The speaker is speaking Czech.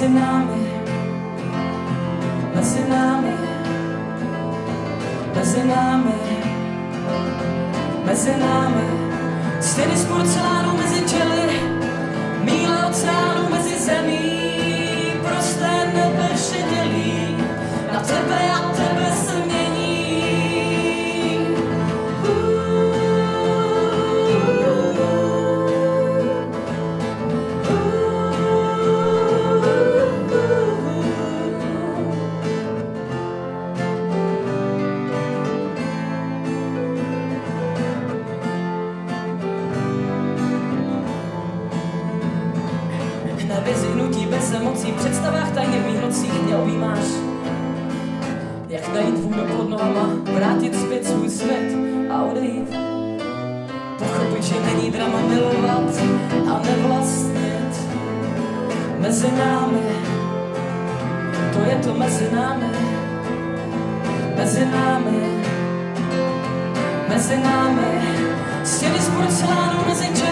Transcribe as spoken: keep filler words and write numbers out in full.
mezi námi, mezi námi, mezi námi, mezi námi. Stěny z porcelánu mezi těly, míle oceánu mezi zemí, prosté nebe vše dělí, na tebe a tebe se mění. Nevyzvihnutí bez emocí, v představách tajně v mých nocích mě objímáš. Jak najít vůdu pod nohama, vrátit zpět svůj svět a odejít. Pochopit, že není drama milovat a nevlastnit. Mezi námi, to je to mezi námi, mezi námi, mezi námi. Stěny z porcelánu mezi